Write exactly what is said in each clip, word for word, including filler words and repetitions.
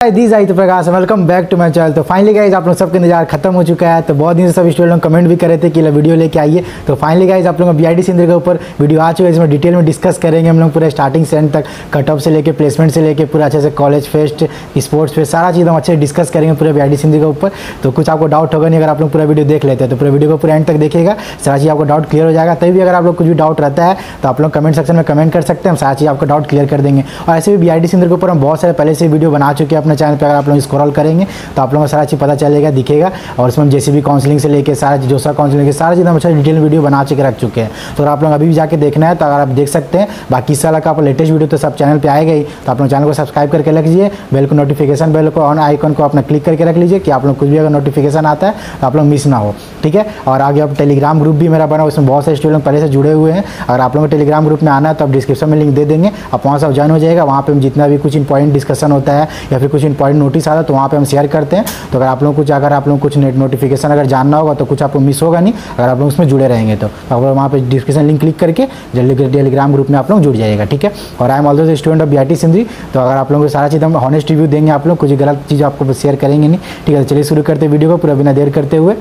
These आई तो Prakash welcome back to my channel. तो फाइनली गाइज आप लोग सबके इंतजार खत्म हो चुका है। तो बहुत दिन से सब स्टूडेंट लोग कमेंट भी कर रहे थे कि वीडियो लेके आइए। तो फाइनली गाइज आप लोग बीआईडी सिंध के ऊपर वीडियो आ चुका है, इसमें डिटेल में डिस्कस करेंगे हम लोग पूरा स्टार्टिंग से एंड तक, कट ऑफ से लेके प्लेसमेंट से लेके पूरा अच्छे से कॉलेज फेस्ट स्पोर्ट्स फेस्ट सारा चीज़ हम अच्छे से डिस्कस करेंगे पूरे बीआईडी सिंध के ऊपर। तो कुछ आपको डाउट होगा नहीं अगर आप लोग पूरा वीडियो देख लेते हैं। तो पूरे वीडियो को पूरा एंड तक देखिएगा, सारा चीज़ आपको डाउट क्लियर हो जाएगा। तभी भी अगर आप लोग कुछ भी डाउट रहता है तो आप लोग कमेंट सेक्शन में कमेंट कर सकते हैं, हम सारा चीज़ आपको डाउट क्लियर कर देंगे। और ऐसे भी बीआईडी सिंध के ऊपर हम बहुत सारे पहले से वीडियो बना चुके हैं अपने चैनल पर, अगर आप लोग स्क्रॉल करेंगे तो आप लोगों को सारा चीज़ पता चलेगा, दिखेगा। और उसमें हम जेसीबी काउंसलिंग से लेके सारा जोसा काउंसलिंग के सारा चीज़ हम अच्छा डिटेल वीडियो बना के रख चुके हैं। तो अगर आप लोग अभी भी जाके देखना है तो अगर आप देख सकते हैं। बाकी इस साल का आप लेटेस्ट वीडियो तो सब चैनल पे आएगा ही, तो आप लोग चैनल को सब्सक्राइब करके रख लीजिए, बेल को नोटिफिकेशन बेल को ऑन आइकन को अपना क्लिक करके रख लीजिए कि आप लोग कुछ भी अगर नोटिफिकेशन आता है तो आप लोग मिस ना हो, ठीक है। और आगे अब टेलीग्राम ग्रुप भी मेरा बना, उसमें बहुत सारे स्टूडेंट पहले से जुड़े हुए हैं। अगर आप लोगों को टेलीग्राम ग्रुप में आना है तो आप डिस्क्रिप्शन में लिंक दे देंगे, आप वहाँ से ज्वाइन हो जाएगा। वहाँ पे हम जितना भी कुछ इंपॉर्टेंट डिस्कशन होता है या फिर कुछ इंपॉर्टेंट नोटिस आता है तो वहाँ पे हम शेयर करते हैं। तो अगर आप लोग कुछ अगर आप लोग कुछ नेट नोटिफिकेशन अगर जानना होगा तो कुछ आपको मिस होगा नहीं, अगर आप लोग उसमें जुड़े रहेंगे तो आप लोग वहाँ पे डिस्क्रिप्शन लिंक क्लिक करके जल्दी टेलीग्राम ग्रुप में आप लोग जुड़ जाएगा, ठीक है। और I am also student of BIT Sindri. तो अगर आप लोगों को सारा चीज़ हम हॉनेस्ट रिव्यू देंगे, आप लोग कुछ गलत चीज़ आपको शेयर करेंगे नहीं, ठीक है। चलिए शुरू करते वीडियो को पूरा बिना देर करते हुए।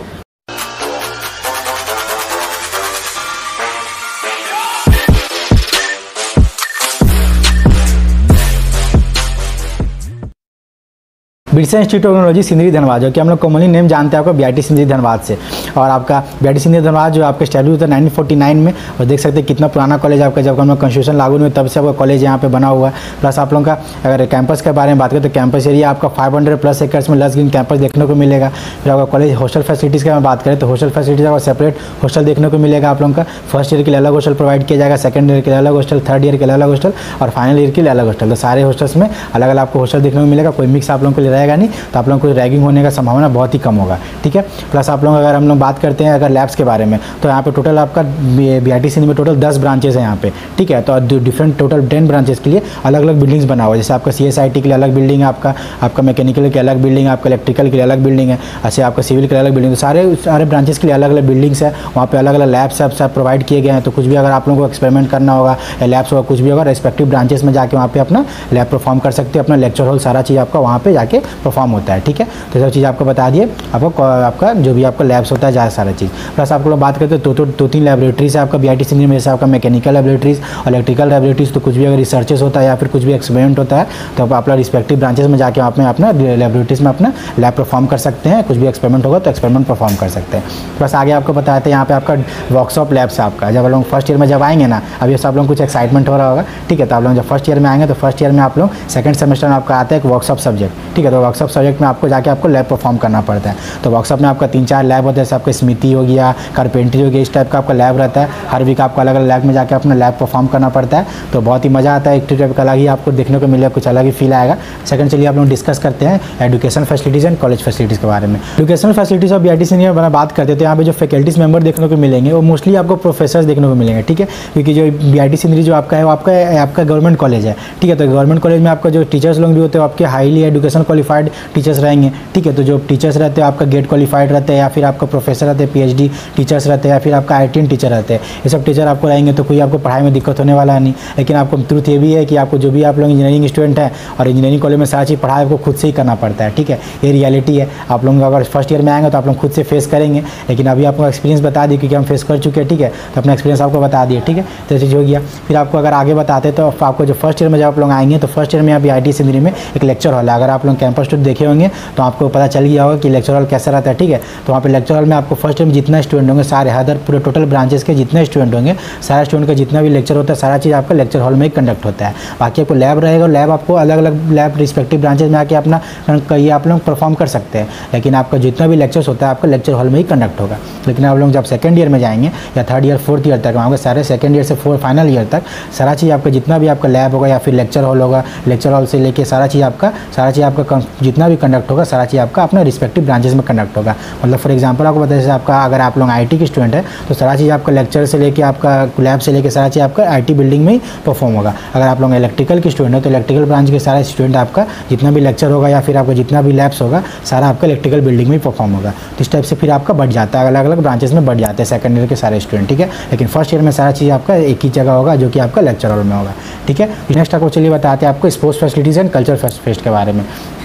Birsa institute of technology Sindri Dhanbad, जो कि हम लोग कॉमनली नेम जानते हैं आपको बीआईडी सिंधरी धनबाद से। और आपका बीआईडी सिंधरी धनबाद जो आपका स्टैब्लिश होता है नाइनटीन फोर्टी नाइन में, और देख सकते हैं कितना पुराना कॉलेज आपका, जब हम लोग कॉन्स्टिट्यूशन लागू हुए तब से आपका कॉलेज यहाँ पे बना हुआ है। प्लस आप लोगों का अगर कैंपस के बारे में बात करें तो कैंपस एरिया आपका फाइव हंड्रेड प्लस एकर्स में लस ग्रीन कैंपस देखने को मिलेगा। फिर आपका कॉलेज हॉस्टल फैसिलिटीज़ का बात करें तो हॉस्टल फैसिलिटीज़ का सेपरेट हॉस्टल देखने को मिलेगा आप लोगों का। फर्स्ट ईयर के लिए अलग हॉस्टल प्रोवाइड किया जाएगा, सेकंड ईयर के लिए अलग हॉस्टल, थर्ड ईयर के लिए अलग हॉस्टल और फाइनल ईयर के लिए अलग हॉस्टल। तो सारे हॉस्टल्स में अलग अलग आपको हॉस्टल देखने को मिलेगा, कोई मिक्स आप लोगों के लिए रहेगा नहीं। तो आप लोगों को रैगिंग होने का संभावना बहुत ही कम होगा, ठीक है। प्लस आप लोग अगर हम लोग बात करते हैं अगर लैब्स के बारे में तो यहाँ पे टोटल आपका बीआईडी सिंध में टोटल दस ब्रांचेस हैं यहाँ पे, ठीक है। तो डिफरेंट टोटल टेन ब्रांचेस के लिए अलग अलग बिल्डिंग्स बना हुआ है। जैसे आपका सीएसआईटी के लिए अलग बिल्डिंग है, आपका आपका मैकेनिकल के अलग बिल्डिंग है, आपका इलेक्ट्रिकल के लिए अलग बिल्डिंग है, ऐसे आपका सिविल के लिए अलग बिल्डिंग है। सारे सारे ब्रांचेस के लिए अलग अलग बिल्डिंग्स है, वहाँ पे अलग अलग लैब्स सब प्रोवाइड किए गए हैं। तो कुछ भी अगर आप लोगों को एक्सपेरिमेंट करना होगा या लैब्स होगा कुछ भी होगा, रेस्पेक्टिव ब्रांचेस में जाके वहाँ पे अपना लैब परफॉर्म कर सकते हैं, अपना लेक्चर हॉल सारा चीज़ आपका वहाँ पे जाके परफॉर्म होता है, ठीक है। तो सब चीज़ आपको बता दिए, आपको आपका जो भी आपका लैब्स होता है ज़्यादा सारा चीज़। प्लस आपको लोग बात करते हैं तो दो दो तीन लैबोरेटरीज है आपका बीआईडी सिंध में, जैसे आपका मैकेनिकल लैबोरेटरीज और इलेक्ट्रिकल लैबोरेटरीज। तो कुछ भी अगर रिसर्चेस होता है या फिर कुछ भी एक्सपेरिमेंट होता है तो आप अपना रिस्पेक्टिव ब्रांचेस में जाके आप में अपना लैबोरेटरीज में अपना लैब परफॉर्म कर सकते हैं। कुछ भी एक्सपेरिमेंट होगा तो एक्सपेरिमेंट परफॉर्म कर सकते हैं। प्लस आगे आपको बताया था यहाँ पे आपका वर्कशॉप लैब्स है आपका। जब आप लोग फर्स्ट ईयर में जब आएंगे ना, अभी सब लोग कुछ एक्साइटमेंट हो रहा होगा, ठीक है। तो आप लोग जब फर्स्ट ईयर में आएंगे तो फर्स्ट ईयर में आप लोग सेकंड सेमेस्टर में आपका आता है एक वर्कशॉप सब्जेक्ट, ठीक है। तो वर्कशॉप सब्जेक्ट में आपको जाके आपको लैब परफॉर्म करना पड़ता है। तो वर्कशॉप में आपका तीन चार लैब होता है, जैसे आपका स्मिथी हो गया, कारपेंटरी हो गया, इस टाइप का आपका लैब रहता है। हर वीक आपको अलग अलग लैब में जाकर अपना लैब परफॉर्म करना पड़ता है। तो बहुत ही मज़ा आता है, एक टाइप का अलग ही आपको देखने को मिलेगा, कुछ अलग ही फील आएगा। सेकंड चलिए आप लोग डिस्कस करते हैं education facilities and college facilities के बारे में। एजुकेशन फैसिलिटीज़ और बीआईडी सिंध में बात करते थे, यहाँ पे जो फैकल्टीज मेंबर देखने को मिलेंगे वो मोस्टली आपको प्रोफेसर्स देखने को मिलेंगे, ठीक है। क्योंकि जो बीआईडी सिंध जो आपका है वो आपका आपका गवर्नमेंट कॉलेज है, ठीक है। तो गवर्नमेंट कॉलेज में आपका जो टीचर्स लोग भी होते हैं आपके हाईली एजुकेशन क्वालिफाइड टीचर्स रहेंगे, ठीक है। तो जो टीचर्स रहते हैं आपका गेट क्वालिफाइड रहते हैं या फिर आपका प्रोफेसर रहते हैं, पीएचडी टीचर्स रहते हैं या फिर आपका आईटीएन टीचर रहते हैं। ये सब टीचर आपको रहेंगे तो कोई आपको पढ़ाई में दिक्कत होने वाला नहीं। लेकिन आपको ट्रुथ ये भी है कि आपको जो भी आप लोग इंजीनियरिंग स्टूडेंट हैं और इंजीनियरिंग कॉलेज में सारी चीज़ पढ़ाई आपको खुद से ही करना पड़ता है, ठीक है। ये रियलिटी है। आप लोग अगर फर्स्ट ईयर में आएंगे तो आप लोग खुद से फेस करेंगे, लेकिन अभी आपको एक्सपीरियंस बता दिए क्योंकि हम फेस कर चुके हैं, ठीक है। तो अपना एक्सपीरियंस आपको बता दिए, ठीक है। तो चीज़ हो गया। फिर आपको अगर आगे बताते तो आपको जो फर्स्ट ईयर में जब आप लोग आएंगे तो फर्स्ट ईयर में आप बीआईडी सिंध में एक लेक्चर हॉल है। अगर आप लोग कैंपस टूर देखे होंगे तो आपको पता चल गया होगा कि लेक्चर हॉल कैसा रहता है, ठीक है। तो वहाँ पे लेक्चर हॉल में आपको फर्स्ट ईयर में जितना स्टूडेंट होंगे सारे हर पूरे टोटल ब्रांचेस के जितने स्टूडेंट होंगे सारे स्टूडेंट का जितना भी लेक्चर होता है सारा चीज़ आपका लेक्चर हॉल में ही कंडक्ट होता है। बाकी आपको लैब रहेगा, लैब आपको अलग अलग लैब रिस्पेक्टिव ब्रांचेस में आके अपना ये आप लोग परफॉर्म कर सकते हैं। लेकिन आपका जितना भी लेक्चर्स होता है आपका लेक्चर हॉल में ही कंडक्ट होगा। लेकिन आप लोग जब सेकंड ईयर में जाएंगे या थर्ड ईयर फोर्थ ईयर तक वहाँ सारे सेकंड ईयर से फोर फाइनल ईयर तक सारा चीज़ आपका जितना भी आपका लैब होगा या फिर लेक्चर हॉल होगा, लेक्चर हॉल से लेके सारा चीज़ आपका सारा चीज़ आपका जितना भी कंडक्ट होगा सारा चीज़ आपका अपना रिस्पेक्टिव ब्रांचेस में कंडक्ट होगा। मतलब फॉर एग्जांपल आपको बताया जैसे आपका अगर आप लोग आईटी के स्टूडेंट है तो सारा चीज़ आपका लेक्चर से लेके आपका लैब से लेके सारा चीज़ आपका आईटी बिल्डिंग में ही परफॉर्म होगा। अगर आप लोग इलेक्ट्रिकल के स्टूडेंट है तो इलेक्ट्रिकल ब्रांच के सारे स्टूडेंट आपका जितना भी लेक्चर होगा या फिर आपका जितना भी लैब्स होगा सारा आपका इलेक्ट्रिकल बिल्डिंग में ही परफॉर्म होगा। तो इस टाइप से फिर आपका बढ़ जाता है, अलग अलग ब्रांचेस में बढ़ जाते हैं सेकंड ईयर के सारे स्टूडेंट, ठीक है। लेकिन फर्स्ट ईयर में सारा चीज़ आपका एक ही जगह होगा जो कि आपका लेक्चर हॉल में होगा, ठीक है। नेक्स्ट आपको चलिए बताते हैं आपको sports facilities and culture fest के बारे में।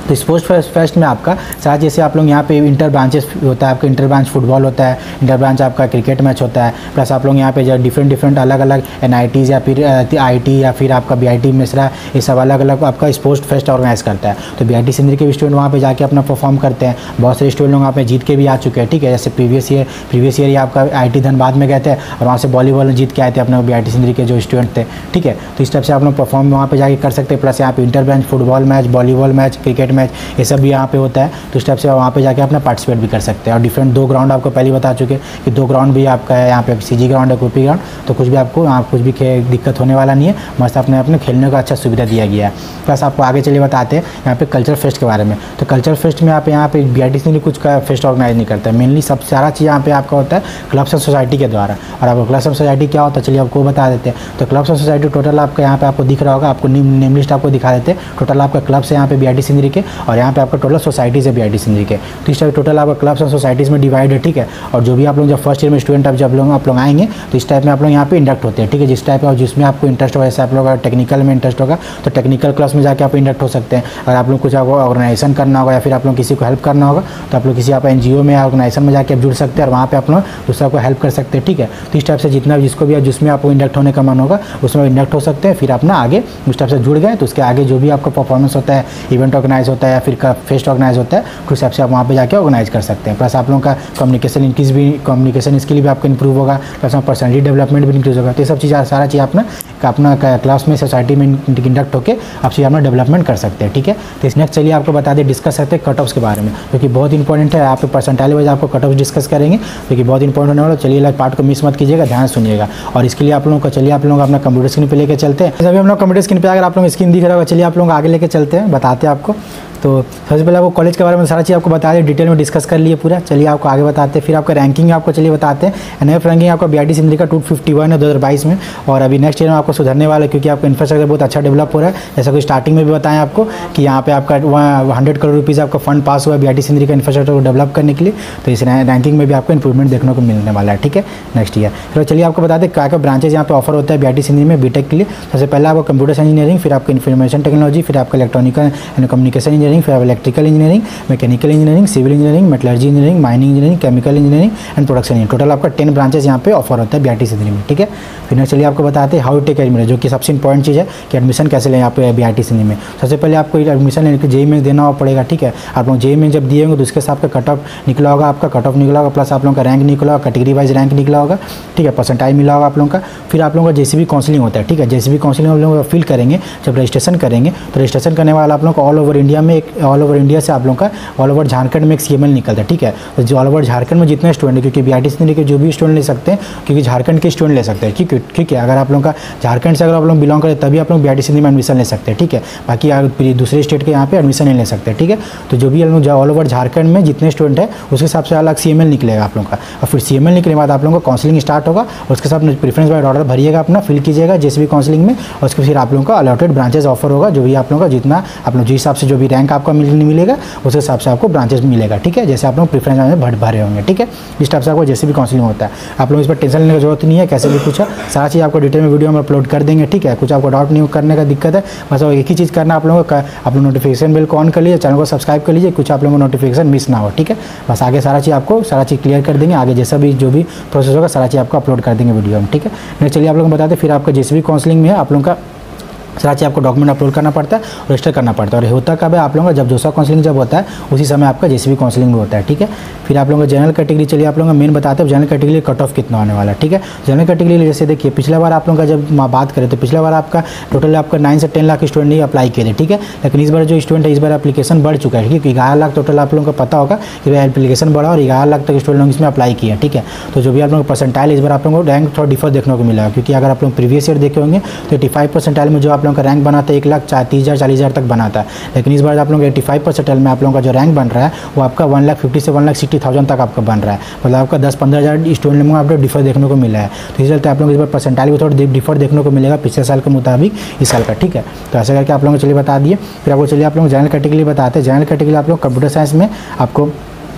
तो स्पोर्ट्स फेस्ट में आपका साथ जैसे आप लोग यहाँ पे इंटर ब्रांचेस होता है, आपका इंटर ब्रांच फुटबॉल होता है, इंटर ब्रांच आपका क्रिकेट मैच होता है, प्लस आप लोग यहाँ पे जो डिफरेंट डिफरेंट अलग अलग एन आई टीज़ या फिर आई टी या फिर आपका बी आई टी मिश्रा, ये सब अलग अलग आपका स्पोर्ट्स फेस्ट ऑर्गेनाइज करता है। तो बी आई टी सिंदरी के भी स्टूडेंट वहाँ पे जाके अपना परफॉर्म करते हैं। बहुत सारे स्टूडेंट लोग वहाँ पे जीत के भी आ चुके हैं, ठीक है। जैसे प्रीवियस ईयर प्रीवियस ईयर आपका आई टी धनबाद में गए थे और वहाँ से वॉलीबॉल जीत के आए थे अपने बी आई टी सिंदरी के जो स्टूडेंट थे, ठीक है। तो इस टाइप से आप लोग परफॉर्म वहाँ पे जाके कर सकते हैं। प्लस यहाँ पे inter branch football match, volleyball match, cricket match, ये सब भी यहाँ पे होता है। तो इस टाइप से वहाँ पे जाके अपना पार्टिसिपेट भी कर सकते हैं। और डिफरेंट दो ग्राउंड आपको पहले बता चुके कि दो ग्राउंड भी आपका है, यहाँ पे सी जी ग्राउंड है, कोपी ग्राउंड, तो कुछ भी आपको यहाँ कुछ भी दिक्कत होने वाला नहीं है, मस्त अपने अपने खेलने का अच्छा सुविधा दिया गया है। प्लस आपको आगे चलिए बताते हैं यहाँ पे कल्चर फेस्ट के बारे में। तो कल्चर फेस्ट में आप यहाँ पे बी आई टी सिंदरी कुछ का फेस्ट ऑर्गेनाइज नहीं करता है, मेनली सब सारा चीज़ यहाँ पे आपका होता है क्लब्स एंड सोसाइटी के द्वारा। और आपको क्लब्स एंड सोसाइटी क्या होता है चलिए आपको बता देते हैं। तो क्लब्स एंड सोसाइटी टोटल आपका यहाँ पे आपको दिख रहा होगा, आपको नेम लिस्ट आपको दिखा देते हैं। टोटल आपका क्लब्स है यहाँ पे बी आई टी सिंदरी के, और यहाँ पे आपका टोटल सोसाइटीज़ है बी आई टी सिंदरी के। तो इस टाइप टोटल आपका क्लब्स एंड सोसाइटीज़ में डिवाइड है, ठीक है। और जो भी आप लोग जब फर्स्ट ईयर में स्टूडेंट आप जब लोग आप लोग आएंगे तो इस टाइप में आप लोग यहाँ पे इंडक्ट होते हैं, ठीक है। जिस टाइप का जिसमें आपको इंटरेस्ट होगा, जैसे आप लोग टेक्निकल में इंटरेस्ट होगा तो टेक्निकल क्लास में जाके आप इंडक्ट हो सकते हैं। अगर आप लोग कुछ आपको ऑर्गेनाइजेशन करना होगा या फिर आप लोग किसी को हेल्प करना होगा तो आप लोग किसी आप एन जी ओ में ऑर्गेनाइजेशन में जाके आप जुड़ सकते हैं और वहाँ पे आप लोग दूसरा को हेल्प कर सकते हैं, ठीक है। तो इस टाइप से जितना जिसको भी जिसमें आपको इंडक्ट होने का मन होगा उसमें इंडक्ट हो सकते हैं। फिर अपना आगे उस टाइप से जुड़ गए तो उसके आगे जो भी आपका परफॉर्मेंस होता है, इवेंट ऑर्गेनाइज होता है या फिर फेस्ट ऑर्गेनाइज होता है, तो उस हिसाब से आप वहाँ पे जाके ऑर्गेनाइज कर सकते हैं। प्लस आप लोगों का कम्युनिकेशन इंक्रीज भी कम्युनिकेशन स्किल भी आपका इंप्रूव होगा, प्लस पर्सनैलिटी डेवलपमेंट भी इंक्रीज होगा। तो ये सब चीज़ सारा चीज़ अपना अपना क्लास में सोसाइटी में इंडक्ट होकर आप चीज़ अपना डेवलपमेंट कर सकते हैं, ठीक है। तो इस नेक्स्ट चलिए आपको बता दें डिस्कस करते हैं कट ऑफ्स के बारे में, क्योंकि बहुत इंपॉर्टेंट है। आप पे परसेंटाइल वाइज आपको कट ऑफ डिस्कस करेंगे क्योंकि बहुत इंपॉर्टेंट होने वाला। चलिए लाइक पार्ट को मिस मत कीजिएगा, ध्यान सुनिएगा। और इसके लिए आप लोगों को चलिए आप लोग अपना कंप्यूटर स्क्रीन पे लेके चलते हैं। अभी हम लोग कंप्यूटर स्क्रीन पे अगर आप लोग स्क्रीन दिख रहा होगा, चलिए आप लोग आगे लेके चलते हैं, बताते हैं आपको। तो सबसे पहले आपको कॉलेज के बारे में सारा चीज़ आपको बता दें, डिटेल में डिस्कस कर लिए पूरा। चलिए आपको आगे बताते हैं। फिर आपका रैंकिंग आपको चलिए बताते हैं। एन एफ रैंकिंग आपका बी आई टी सिंदरी का टू फिफ्टी वन है दो हज़ार बाईस में, और अभी नेक्स्ट ईयर में आपको सुधरने वाला है क्योंकि आपका इंफ्रास्ट्रक्चर बहुत अच्छा डेवलप हो रहा है। जैसा कि स्टार्टिंग में भी बताएं आपको कि यहाँ पे आपका हंड्रेड करोड़ रुपीज़ आपका फंड पास हुआ है बी आई टी सिंदरी का इंफ्रास्ट्रक्चर को डेवलप करने के लिए। तो इस रैंकिंग में भी आपको इंप्रूवमेंट देखने को मिलने वाला है, ठीक है, नेक्स्ट ईयर। फिर चलिए आपको बता दें क्या क्या ब्रांचेज यहाँ पे ऑफर होता है बी आई टी सिंदरी में बीटेक के लिए। सबसे पहले आपको कंप्यूटर इंजीनियरिंग, फिर आपका इन्फॉर्मेशन टेक्नोलॉजी, फिर आपका इलेक्ट्रॉनिकल एंड कम्युनिकेशन इंजीनियरिंग, फिर electrical engineering, mechanical engineering, civil engineering, metallurgy engineering, mining engineering, chemical engineering and production engineering. Total आपका टेन ब्रांचेस यहाँ पे ऑफर होता है बी आई टी सिंदरी में, ठीक है। फिर चलिए आपको बताते हैं हाउ टेक एडमिशन, जो कि सबसे इंपॉर्टेंट चीज़ है कि एडमिशन कैसे लें यहाँ पे बी आई टी सिंदरी में। सबसे पहले आपको एडमिशन लेने के जेई में देना पड़ेगा, ठीक है। आप लोग जेई में जब दिए होंगे तो उसके साथ आपका कट ऑफ निकला होगा, आपका कट ऑफ निकला होगा, प्लस आप लोगों का रैंक निकला होगा, कैटेगरी वाइज रैंक निकला होगा, ठीक है, परसेंटाइल मिला होगा आप लोगों का। फिर आप लोगों का जैसे भी काउंसलिंग होता है, ठीक है, जैसे भी काउंसलिंग आप लोगों का फिल करेंगे, जब रजिस्ट्रेशन करेंगे तो रजिस्ट्रेशन करने वाला आप लोग ऑल ओवर इंडिया में एक ऑल ओवर इंडिया से आप लोगों का ऑल ओवर झारखंड में एक सी एम एल निकलता है, ठीक है। तो जो ऑल ओवर झारखंड में जितने स्टूडेंट है, क्योंकि बी आई टी सिंदरी के जो भी स्टूडेंट ले सकते हैं, क्योंकि झारखंड के स्टूडेंट ले सकते हैं, ठीक है, ठीक है। अगर आप लोगों का झारखंड से अगर आप लोग बिलोंग करें तभी आप लोग बी आई टी सिंदरी में एडमिशन ले सकते हैं, ठीक है। बाकी अगर दूसरे स्टेट के यहाँ पे एडमिशन नहीं ले सकते, ठीक है। तो जो भी ऑल ओवर झारखंड में जितने स्टूडेंट है उसके हिसाब से अलग सी एम एल निकलेगा आप लोगों का। और फिर सी एम एल निकलने के बाद आप लोगों का काउंसलिंग स्टार्ट होगा और उसके साथ प्रेफरेंस वाइज ऑर्डर भरिएगा, अपना फिल कीजिएगा जैसे भी काउंसलिंग में, और उसके फिर आप लोगों का अलॉटेड ब्रांचेस ऑफर होगा। जो भी आप लोगों का जितना आप लोग जिस हिसाब से जो भी रैंक आपका मिलेगा उस हिसाब से आपको ब्रांचेस मिलेगा, ठीक है। जैसे आप लोग प्रेफरेंस में भर भरे होंगे, ठीक है। इस टाइप से आपको जैसे भी काउंसलिंग होता है आप लोग इस पर टेंशन लेने की जरूरत नहीं है। कैसे भी पूछा सारा चीज़ आपको डिटेल में वीडियो में अपलोड कर देंगे, ठीक है। कुछ आपको डाउट नहीं करने का दिक्कत है, बस एक ही चीज़ करना आप लोगों का, आप लोग नोटिफिकेशन बिल को ऑन कर लीजिए, चैनल को सब्सक्राइब कर लीजिए, कुछ आप लोगों को नोटिफिकेशन मिस ना हो, ठीक है। बस आगे सारा चीज़ आपको सारा चीज़ क्लियर कर देंगे। आगे जैसा भी जो भी प्रोसेस होगा सारा चीज़ आपको अपलोड कर देंगे वीडियो में, ठीक है। नेक्स्ट चलिए आप लोगों को बताते फिर आपका जैसे भी काउंसलिंग में है आप लोगों का सारा चीज़ आपको डॉक्यूमेंट अपलोड करना पड़ता है, रजिस्टर करना पड़ता है। और होता कब है आप लोगों का जब दूसरा काउंसलिंग जब होता है उसी समय आपका जैसे भी काउंसलिंग भी होता है, ठीक है। फिर आप लोगों का जनरल कैटेगरी, चलिए आप लोगों का मेन बताते हैं जनरल कैटेगरी कट ऑफ कितना होने वाला है, ठीक है। जनरल कैटेगरी जैसे देखिए पिछला बार आप लोगों का जब बात करें तो पिछला बार आपका टोटल आपका नाइन से टेन लाख स्टूडेंट ही अप्लाई किए थे, ठीक है। लेकिन इस बार जो स्टूडेंट है इस बार एप्लीकेशन बढ़ चुका है, ठीक है। ग्यारह लाख टोटल आप लोगों को पता होगा कि एप्लीकेशन बढ़ा और ग्यारह लाख तक स्टूडेंट लोग इसमें अप्लाई किए, ठीक है। तो जो भी आप लोगों का परसेंटाइल इस बार आप लोगों को रैंक थोड़ा डिफर देखने को मिला, क्योंकि अगर आप लोग प्रीवियस ईयर देखे होंगे तो एटी फाइव परसेंटाइल में जो आप लोगों का रैंक बना था एक लाख तीस हज़ार चालीस हज़ार तक बनाता है। लेकिन इस बार आप लोग पचासी परसेंटाइल में आप लोगों का जो रैंक बन रहा है वो आपका वन लाख फिफ्टी से वन लाख सिक्सटी थाउजेंड तक आपका बन रहा है। मतलब आपका दस पंद्रह हज़ार स्टूडेंट में आपको डिफर देखने को मिला है। तो इस चलते आप लोग इस बार परसेंटाइल भी थोड़ा डिफर देखने को मिलेगा पिछले साल के मुताबिक इस साल का, ठीक है। तो ऐसा करके आप लोगों को चलिए बता दिए। फिर आपको चलिए आप लोग जनरल कैटेगरी बताते हैं। जनरल कैटेगरी आप लोग कंप्यूटर साइंस में आपको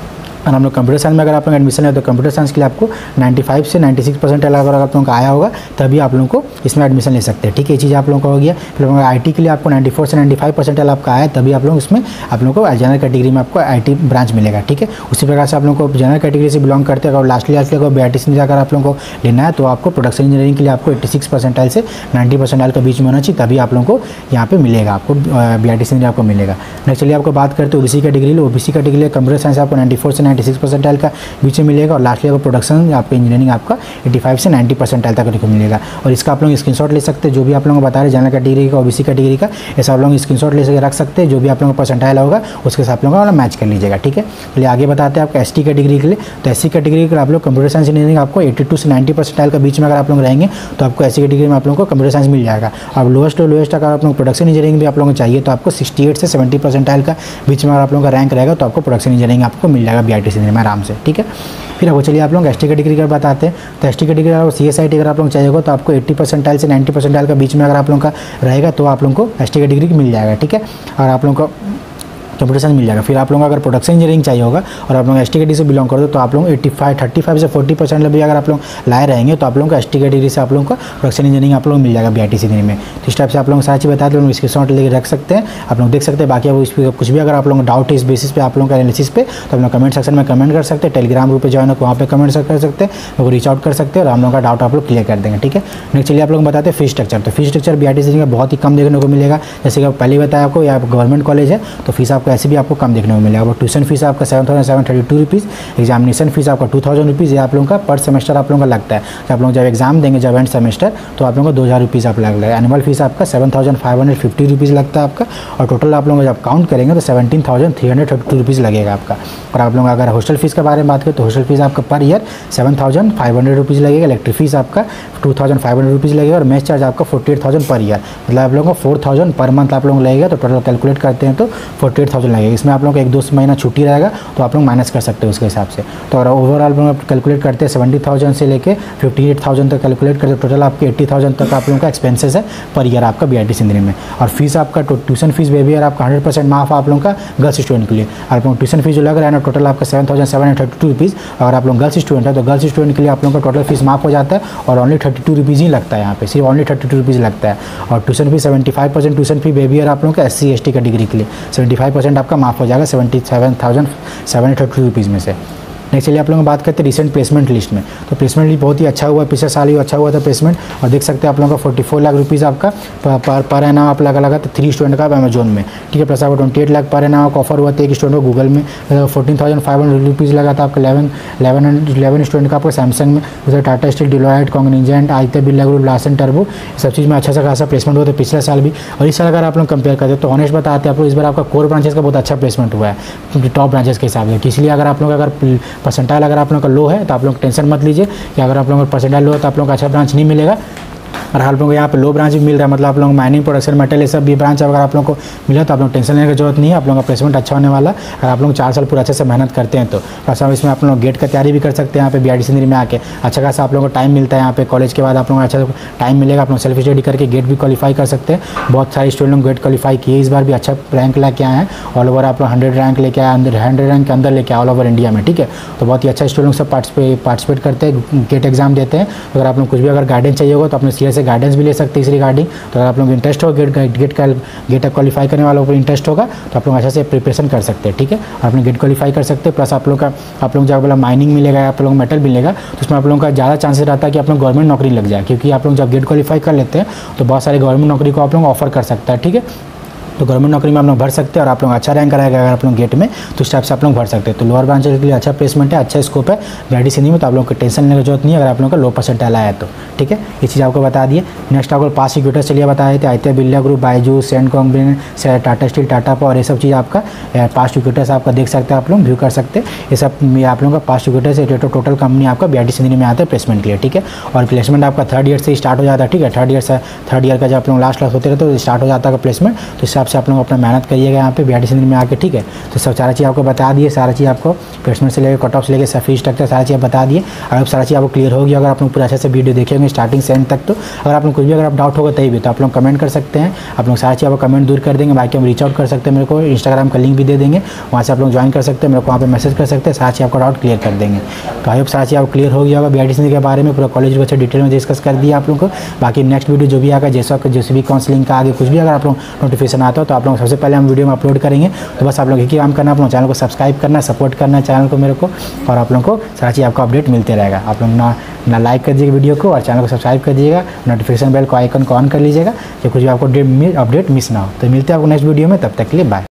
और हम लोग कंप्यूटर साइंस में अगर आप लोग एडमिशन है तो कंप्यूटर साइंस के लिए आपको पचानवे से छियानवे परसेंट अगर आप लोगों का आया होगा तभी आप लोगों को इसमें एडमिशन ले सकते हैं। ठीक है, ये चीज़ आप लोगों का हो गया। फिर आईटी के लिए आपको चौरानवे से पचानवे परसेंट आपका आया तभी आप लोग इसमें आप लोगों को जनरल कैटेगरी में आपको आईटी ब्रांच मिलेगा। ठीक है, उसी प्रकार से आप लोगों को जनरल कैटेगरी से बिलोंग करते हैं अगर लास्टली लास्टली अगर बीआईटीसी में जाकर आप लोगों को लेना है तो आपको प्रोडक्शन इंजीनियरिंग के लिए आपको छियासी परसेंटाइल से नब्बे परसेंटाइल के बीच में होना चाहिए तभी आप लोगों को यहाँ पे मिलेगा, आपको बीआईटीसी में आपको मिलेगा। नेक्स्ट चलिए आपको बात करते हैं OBC category. OBC category computer science आपको चौरानवे से छियानवे परसेंटाइल का बीच में मिलेगा और लास्टली आपको प्रोडक्शन आपको इंजीनियरिंग आपका पचासी से नब्बे परसेंटाइल तक को मिलेगा। और इसका आप लोग स्क्रीनशॉट ले सकते हैं, जो भी आप लोगों को बता रहे जनरल कैटेगरी का ओबीसी कैटेगरी का, ऐसा आप लोग स्क्रीनशॉट ले रख सकते हैं। जो भी आप लोगों का परसेंटाइल होगा उसके साथ आप लोगों का मैच कर लीजिएगा। ठीक है, चलिए आगे बताते हैं आपका एसटी कैटेगरी के लिए। तो एससी कैटेगरी के आप लोग कंप्यूटर साइंस इंजीनियरिंग आपको बयासी से नब्बे परसेंटाइल के बीच में अगर आप लोग रहेंगे तो आपको एससी कैटेगरी में आप लोगों को कंप्यूटर साइंस मिल जाएगा। और लोएस्ट और लोएस्ट अगर आप लोग प्रोडक्शन इंजीनियरिंग भी आप लोगों को चाहिए तो आपको अड़सठ से सत्तर परसेंटाइल का बीच में अगर आप लोगों का रैंक रहेगा तो आपको प्रोडक्शन इंजीनियरिंग आपको मिल जाएगा बीआईटीसी में आराम से। ठीक है, फिर आपको चलिए आप लोग एसटी कैटेगरी का बताते हैं। तो एसटी कैटेगरी अगर सी एस आई टी अगर आप लोग चाहिए होगा तो आपको अस्सी परसेंटाइल से नब्बे परसेंटाइल के बीच में अगर आप लोगों का रहेगा तो आप लोगों को एसटी कैटेगरी मिल जाएगा। ठीक है, और आप लोगों को कंप्यूटर साइंस मिल जाएगा। फिर आप लोगों को अगर प्रोडक्शन इंजीनियरिंग चाहिए होगा और आप लोग एसटी कैटेगरी से बिलोंग करते हो तो आप लोग पचासी पैंतीस से चालीस परसेंट भी अगर आप लोग लाए रहेंगे तो आप लोगों को एसटी कैटेगरी से आप लोगों को प्रोडक्शन इंजीनियरिंग आप लोग मिल जाएगा बीआईटीसी में। तो इस टाइप से आप लोगों को सारी चीज़ बता दें, स्क्रीन शॉट लेकर रख सकते हैं, आप लोग देख सकते हैं। बाकी आप इस पर कुछ भी अगर आप लोगों का डाउट है इस बेसिस पे आप लोगों का एनालिसिस पे तो आप लोग कमेंट सेक्शन में कमेंट कर सकते हैं। टेलीग्राम ग्रुप पे ज्वाइन हो वहाँ पे कमेंट कर सकते हैं, लोग रीच आउट कर सकते हैं और हम लोग का डाउट आप लोग क्लियर कर देंगे। ठीक है, नेक्स्ट चलिए आप लोग बताते हैं फीस स्ट्रक्चर। तो फीस स्ट्रक्चर बीआईटीसी का बहुत ही कम देखने को मिलेगा। जैसे कि पहले बताया आपको या गवर्नमेंट कॉलेज है तो फीस आपको ऐसे भी आपको कम देखने को मिलेगा। ट्यूशन फीस आपका seven thousand seven thirty two rupees, examination fees आपका टू थाउजेंड रुपीज़ ये आप लोगों का पर सेमेस्टर आप लोगों का लगता है। जब आप लोग जब एग्जाम देंगे जब एंड सेमेस्टर तो आप लोगों को दो हज़ार रुपीज़ आप लग लगेगा। एनुअल फीस आपका seven thousand five hundred fifty rupees लगता है आपका और टोटल आप लोगों को जब काउंट करेंगे तो seventeen thousand three hundred thirty two rupees लगेगा आपका। और आप लोग अगर हॉस्टल फीस के बारे में बात करें तो हॉस्टल फीस आपका per year seven thousand five hundred rupees लगेगा। इलेक्ट्रिक फीस आपका two thousand five hundred rupees लगेगा और मेस चार्ज आपका forty eight thousand per year, मतलब आप लोगों को फोर थाउजेंड पर मंथ आप लोगों को लगेगा। तो टोटल कैलकुलेट करते हैं तो फोर्टी एट थाउजेंड लगेगा। इसमें आप लोगों को एक दो महीना छुट्टी रहेगा तो आप लोग माइनस कर सकते हो उसके हिसाब से। तो अगर ओवरऑल आप कैलकुलेट करते हैं सेवेंटी थाउजेंड से लेके फिफ्टी एट थाउजेंड तक कैलकुलेट करते टोटल आपके एट्टी थाउजेंड तक आप लोगों का एक्सपेंसेस है पर ईयर आपका बीआईटीसी में। और फीस आपका ट्यूशन फीस बेबी आपका हंड्रेड परसेंट माफ आप लोगों का गर्ल्स स्टूडेंट के लिए। आप लोग ट्यूशन फीस जो लग रहा है ना टोटल आपका seven thousand seven hundred thirty two rupees. अगर आप लोग गर्ल्स स्टूडेंट है तो गर्ल्स स्टूडेंट के लिए आप लोगों का टोटल फीस माफ हो जाता है और ओनली थर्टी टू रुपीज़ ही लगता है यहाँ पे, सिर्फ ओनली थर्टी टू रुपीज़ लगता है। और tuition fees seventy five percent tuition fee waiver आप लोगों का S C S T category के लिए सेवेंटी फाइव परसेंट आपका माफ हो जाएगा seventy seven thousand seven hundred thirty two rupees में से। नेक्स्ट चलिए आप लोगों की बात करते हैं रिसेंट प्लेसमेंट लिस्ट में। तो प्लेसमेंट भी बहुत ही अच्छा हुआ, पिछले साल ही अच्छा हुआ था प्लेसमेंट। और देख सकते हैं आप लोगों का फोर्टी फोर लाख रुपीज़ आपका पर पर एनाम आप लगा लगा तो थ्री स्टूडेंट का अमेजोन में। ठीक है, प्लस आपको ट्वेंटी एट लाख पर एनाम का ऑफर हुआ था एक स्टूडेंट को गूगल में। Fourteen thousand five hundred rupees लगा था आपका eleven eleven hundred eleven student का आपको सैमसंग में। उधर Tata steel, Deloitte, Cognizant, Aditya Birla group, Larsen टर्बो सब चीज़ में अच्छा सा खासा प्लेसमेंट हुआ था पिछले साल भी। और इस साल अगर आप लोग कंपेयर करते तो ऑनेस्ट बताते हैं आप लोग इस बार आपका कोर ब्रांचेस का बहुत अच्छा प्लेसमेंट हुआ है टॉप ब्रांचेस के हिसाब से। इसलिए अगर आप लोग अगर परसेंटाइल अगर आप लोग का लो है तो आप लोग टेंशन मत लीजिए कि अगर आप लोगों का परसेंटाइल लो है तो आप लोगों का अच्छा ब्रांच नहीं मिलेगा। और आप लोगों को यहाँ पे लो ब्रांच भी मिल रहा है, मतलब आप लोगों को माइनिंग, प्रोडक्शन, मेटल ये सब भी ब्रांच अगर आप लोगों को मिला तो आप लोग टेंशन लेने की जरूरत नहीं है। आप लोगों का प्लेसमेंट अच्छा होने वाला है अगर आप लोग चार साल पूरा अच्छे से मेहनत करते हैं तो। बस हम इसमें आप लोग गेट का तैयारी भी कर सकते हैं यहाँ पे बीआईटीसी में आके। अच्छा खासा आप लोगों को टाइम मिलता है यहाँ पे, कॉलेज के बाद आप लोगों को अच्छा टाइम मिलेगा, आप लोग सेल्फ स्टडी करके गेट भी क्वालिफाई कर सकते हैं। बहुत सारे स्टूडेंट गेट क्वालिफाई किए इस बार भी, अच्छा रैंक लेके आए हैं। ऑल ओवर आप लोग हंड्रेड रैंक लेके आए, अंदर हंड्रेड रैंक के अंदर लेके आए ऑल ओवर इंडिया में। ठीक है, तो बहुत ही अच्छा स्टूडेंट सब पार्टिसिपेट पार्टिसिपेट करते हैं, गेट एग्जाम देते हैं। अगर आप लोग कुछ भी अगर गाइडेंस चाहिए होगा तो अपने सीए से गाइडेंस भी ले सकते हैं इस रिगार्डिंग। तो अगर आप लोग इंटरेस्ट हो गेट गेट का गेट क्वालिफाई करने वालों पर इंटरेस्ट होगा तो आप लोग अच्छा से प्रिपरेशन कर सकते हैं। ठीक है, और अपने गेट क्वालिफाई कर सकते हैं। प्लस आप लोग का आप लोग जब बोला माइनिंग मिलेगा, आप लोग मेटल मिलेगा तो उसमें आप लोगों का ज़्यादा चांसेस रहता है कि आप लोग गवर्नमेंट नौकरी लग जाए, क्योंकि आप लोग जब गेट क्वालिफाई कर लेते हैं तो बहुत सारे गवर्नमेंट नौकरी को आप लोग ऑफर कर सकता है। ठीक है, तो गवर्नमेंट नौकरी में आप लोग भर सकते हैं और आप लोग अच्छा रैंक रहेगा अगर आप लोग गेट में तो उस टाइप से आप लोग भर सकते हैं। तो लोअर ब्रांचेस के लिए अच्छा प्लेसमेंट है, अच्छा स्कोप है बीआईटीसी में, तो आप लोग को टेंशन लेने की जरूरत नहीं है अगर आप लोगों का लो परसेंटाइल आया है तो। ठीक है, ये चीज़ आपको बता दिए। नेक्स्ट आपको पास इक्विटर्स चलिए बताए थे, Aditya Birla group, Byju's, Saint Gobain, Tata steel, Tata power, ये सब चीज़ आपका पास्ट इक्विटर्स आपका देख सकते हैं, आप लोग व्यू कर सकते हैं। ये सब आप लोगों का पास्ट इक्विटर्स टोटल कंपनी आपका बीआईटीसी में आता है प्लेसमेंट के लिए। ठीक है, और प्लेसमेंट आपका थर्ड ईयर से स्टार्ट हो जाता है। ठीक है, थर्ड ईयर से थर्ड ईयर का जब आप लोग लास्ट लास्ट होते रहते तो स्टार्ट हो जाता है प्लेसमेंट। तो इससे हिसाब से आप लोग अपना मेहनत करिएगा यहाँ पे बीआरटी सिंधी में आके, ठीक है। तो सब सारा चीज़ आपको बता दिए, सारा चीज़ आपको प्लेसमेंट से लेकर कट ऑफ से लेकर सब फीस स्ट्रक्चर सारा चीज़ बता दिए। अगर सारा चीज़ आपको क्लियर होगी, अगर आप लोग पूरा अच्छे से वीडियो देखेंगे स्टार्टिंग से एंड तक, तो अगर आप लोग कुछ भी अगर आप डाउट होगा तभी भी तो आप लोग कमेंट कर सकते हैं, आप लोग सारा चीज़ आपको कमेंट दूर कर देंगे। बाकी हम रीच आउट कर सकते हैं, मेरे को इंस्टाग्राम का लिंक भी दे देंगे, वहाँ से आप लोग ज्वाइन कर सकते हैं, मेरे को वहाँ पे मैसेज कर सकते हैं, सारा चीज़ आपको डाउट क्लियर कर देंगे। तो आई होप सारा चीज़ आपको क्लियर हो गया होगा बीआरटी सिंधी के बारे में, पूरा कॉलेज बच्चे डिटेल में डिस्कस कर दिया आप लोग को। बाकी नेक्स्ट वीडियो जो भी आएगा, जैसा जैसे भी काउंसलिंग का आगे कुछ भी अगर आप लोग नोटिफिकेशन आता हो तो आप लोग सबसे पहले हम वीडियो में अपलोड करेंगे। तो बस आप लोग एक ही काम करना, आप लोग चैनल को सब्सक्राइब करना, सपोर्ट करना चैनल को मेरे को, और आप लोगों को सारा चीज़ आपको अपडेट मिलते रहेगा। आप लोग ना ना लाइक कर दीजिएगा वीडियो को और चैनल को सब्सक्राइब कर दीजिएगा, नोटिफिकेशन बेल को आइकन को ऑन कर लीजिएगा कि कुछ भी आपको अपडेट मिस ना हो। तो मिलते हैं आपको नेक्स्ट वीडियो में, तब तक के लिए बाय।